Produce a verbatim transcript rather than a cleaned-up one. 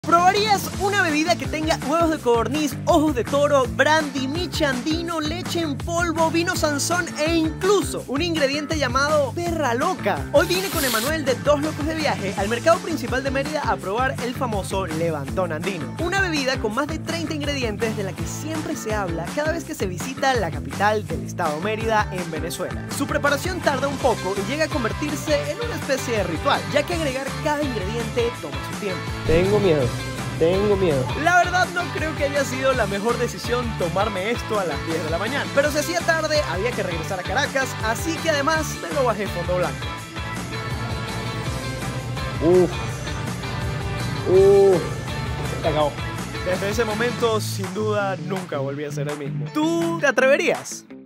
¿Probarías una bebida que tenga huevos de codorniz, ojos de toro, brandy, miche andino, leche en polvo, vino sansón e incluso un ingrediente llamado perra loca? Hoy vine con Emanuel de Dos Locos de Viaje al mercado principal de Mérida a probar el famoso levantón andino, una bebida con más de treinta ingredientes de la que siempre se habla cada vez que se visita la capital del estado Mérida en Venezuela. Su preparación tarda un poco y llega a convertirse en una especie de ritual, ya que agregar cada ingrediente toma su tiempo. Tengo miedo. Tengo miedo. La verdad no creo que haya sido la mejor decisión tomarme esto a las diez de la mañana. Pero se hacía tarde, había que regresar a Caracas, así que además me lo bajé fondo blanco. Uff. Uff. Se acabó. Desde ese momento, sin duda, nunca volví a ser el mismo. ¿Tú te atreverías?